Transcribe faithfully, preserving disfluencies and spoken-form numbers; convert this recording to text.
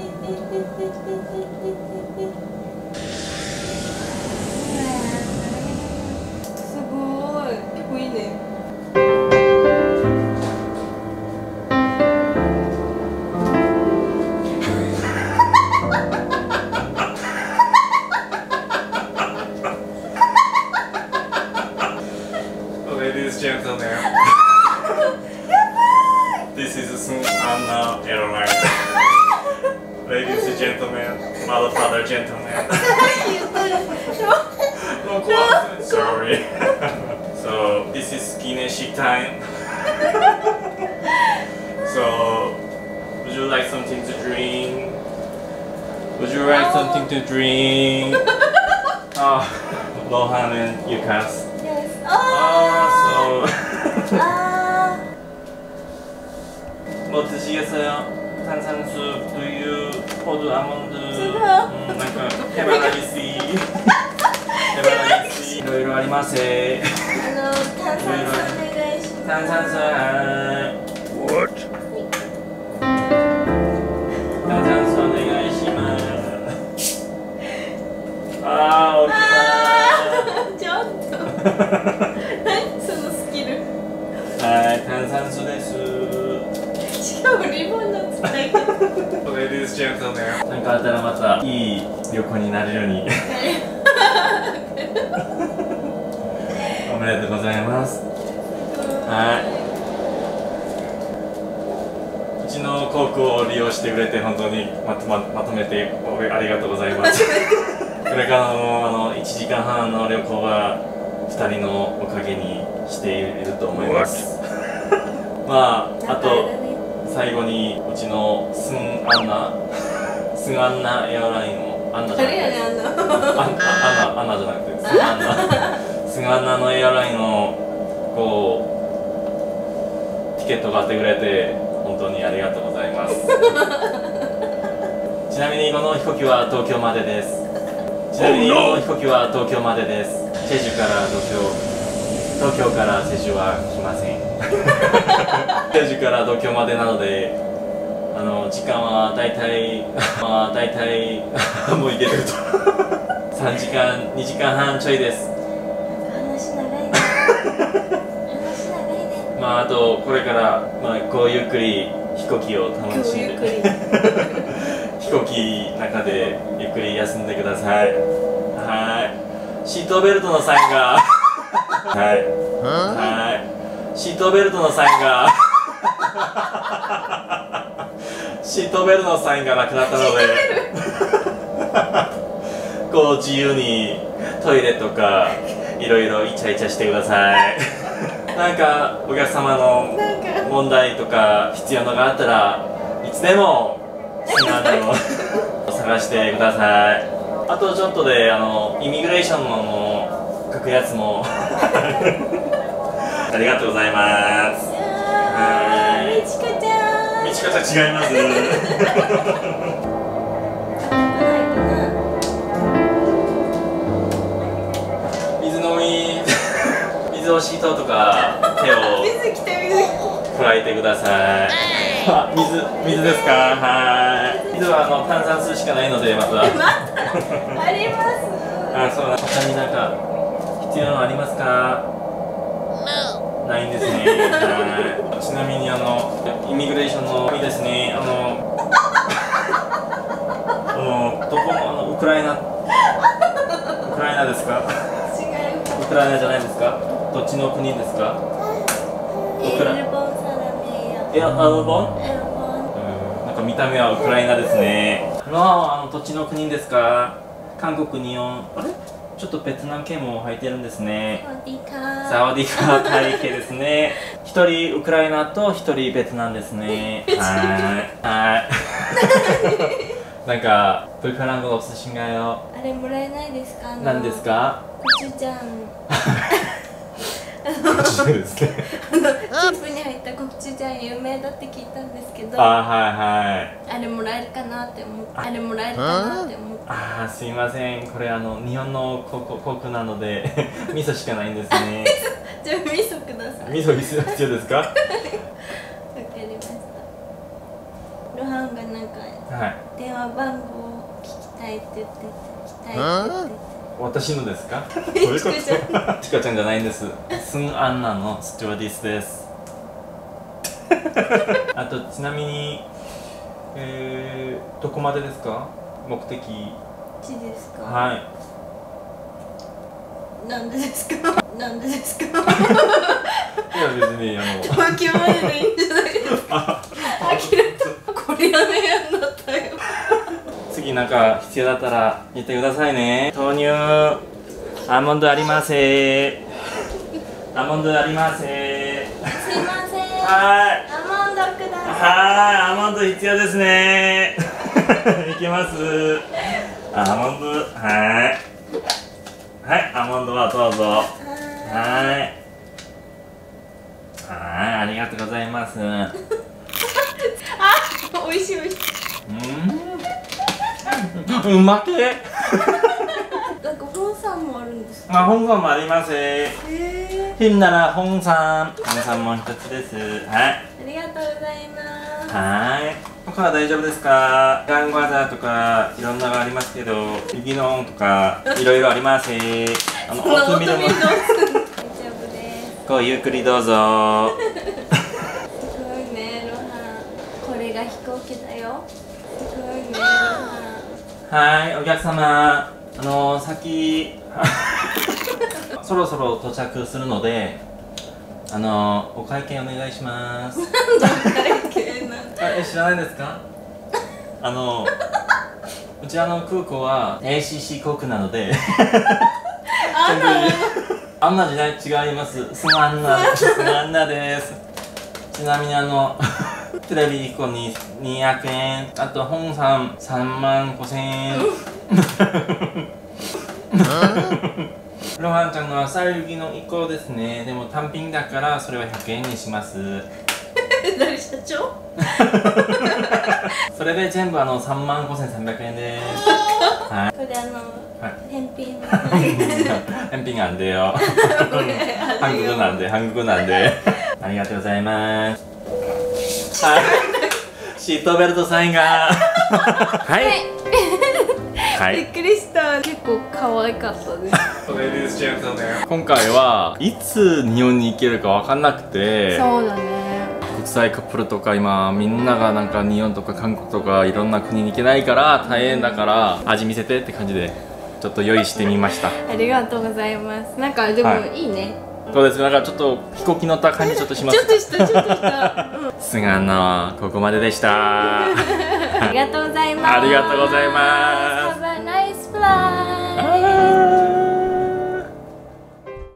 すごい、結構いいね。 Ladies and gentlemen, this is Sun Anna Airline. Ladies and gentlemen, mother, father, gentlemen. No, sorry. So this is Guinness time. So would you like something to drink? Would you like something to drink? Oh, Lohan and Yukas. Yes. Oh, so. 아. 뭐 드시겠어요? 탄산수, 두유, 호두, 아몬드. 진짜요? 음, 약간 해바라기씨. 해바라기씨. 이러이러 아리마세. あの炭酸水お願いします。 탄산수. What? 탄산수 오네가이시마스. 아, 어디가? ちょっと何そのスキル。 はい、炭酸水です。 しかもリボンの使い方。 Ladies and gentlemen、なんかあったらまたいい旅行になれるようにおめでとうございます。はい、うちの航空を利用してくれて本当にまと、ま、まとめてありがとうございます。これからの、あのいちじかんはんの旅行はふたりのおかげにしていると思います。まあ、あと最後にうちのスンアンナスンアンナエアラインのアンナじゃなくて誰やねんあんな。 アンナアンナじゃなくてスンアンナスンアンナのエアラインのこうティケット買ってくれて本当にありがとうございます。ちなみにこの飛行機は東京までです。ちなみにこの飛行機は東京までです。チェジュから東京、東京からチェジュは来ません。チェジュから東京までなので、あの時間はだいたいまあだいたいもう行けてるとさんじかんにじかんはんちょいです。 話長いね。話長いね。 まああとこれからまあこうゆっくり飛行機を楽しんで飛行機の中でゆっくり休んでください。はい。シートベルトのサインがはいはい。 シートベルトのサインがシートベルトのサインがなくなったのでこう自由にトイレとかいろいろイチャイチャしてくださいなんかお客様の問題とか必要のがあったらいつでもシナリオを探してください。あとちょっとであのイミグレーションの書くやつもありがとうございます。はい。 みちこちゃん。 みちこちゃん違います。水飲み、水をシートとか手を水来て水来て。 加えてください。あ、水、水ですか。はい。水はあの炭酸水しかないのでまた。 またあります。 あ、そうだ。他になんか必要なのありますか。ないんですね。はい。ちなみにあのイミグレーションのいいですね。あのあのどこのあのウクライナウクライナですか。 違う。 ウクライナじゃないですか。どっちの国ですか。ウクライナ。いや、アルボン。うん、なんか見た目はウクライナですね。あの、あの土地の国ですか。韓国日本。あれ？ちょっとベトナム系も入ってるんですね。サワディカータイ系ですね。一人ウクライナと一人ベトナムですね。はい。はい。なんか불편한거 없으신가요？ あれもらえないですか？ 何ですか？ コチュジャン。 コチュジャンですね。 あのスープに入ったコチュジャン有名だって聞いたんですけど。 あ、はいはい。 あれもらえるかなって思って。あれもらえるかなって思って。 ああ、すいません。これあの日本のコココクなので味噌しかないんですね。 じゃあ味噌ください。 味噌必要ですか？わかりました。ルハンがなんか、はい、電話番号を聞きたいって言ってて、聞きたいって言ってて。 私のですか？どういうこと？チカちゃんじゃないんです。スンアンナのスチュワーディスです。あとちなみに、えー、どこまでですか？目的地ですか？ はい。 なんでですか？なんでですか？いや別にあの東京まででいいんじゃないですか？あきれた。これやめやんだったよ。 次なんか必要だったら言ってくださいね。豆乳アーモンドありませ。アーモンドありませ。 すいません。 はい。 アーモンドください。 はい、アーモンド必要ですね。いけます。アーモンド、はい。はい、アーモンドはどうぞ。はい。はい、ありがとうございます。あ、 美味しい美味しい。 うん、うまけ。 なんか本さんもあるんですか？ あ、本さんもあります。 へえ。 ひんなら本さん、本さんも一つです。はい。 ありがとうございます。 はい。他は大丈夫ですか？ガンガザーとかいろんなのがありますけど、右のとかいろいろあります。あのオートミールも大丈夫です。 ごゆっくりどうぞ。 すごいね、ロハン。これが飛行機だよ。すごいね、ロハン。はい、お客様、あのー、先そろそろ到着するので、あのー、お会計お願いします。 なんだお会計なんて。 え、知らないですか？あのうちあの空港は エーシーシー 航空なのであんなあんな時代違います。スマンナスマンナです。ちなみにあのテレビいっこににひゃくえん、あと本さんさんまんごせんえん。ロハンちゃんの朝雪のいっこですね。でも単品だからそれはひゃくえんにします。 誰社長？ それで全部あのさんまんごせんさんびゃくえんです。はい。 これあの、はい、返品返品なんでよ。韓国なんで韓国なんで。ありがとうございます。はい。シートベルトサインが。はい。はい、 びっくりした。結構可愛かったです。 今回はいつ日本に行けるか分かんなくて、 そうだね、 国際カップルとか今みんながなんか日本とか韓国とかいろんな国に行けないから大変だから味見せてって感じでちょっと用意してみました。 ありがとうございます。なんかでもいいね、はどうですか、なんかちょっと飛行機乗った感じちょっとします。 ちょっとしたちょっとした、うん、 菅野ここまででした。 ありがとうございます。 ありがとうございます。 Have a nice flight.